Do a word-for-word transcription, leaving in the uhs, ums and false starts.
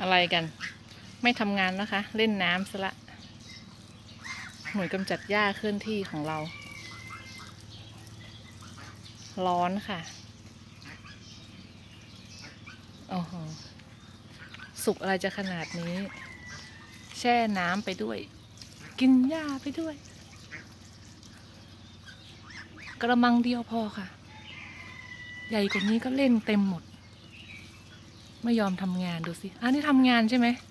อะไรกันไม่ทำงานนะคะ เล่นน้ำซะละหน่วยกำจัดหญ้าเคลื่อนที่ของเรา ร้อนค่ะโอ้โหสุกอะไรจะขนาดนี้ แช่น้ำไปด้วย กินหญ้าไปด้วย กระมังเดียวพอค่ะ ใหญ่กว่านี้ก็เล่นเต็มหมด ไม่ยอมทำงานดูสิอันนี้ทำงานใช่ไหม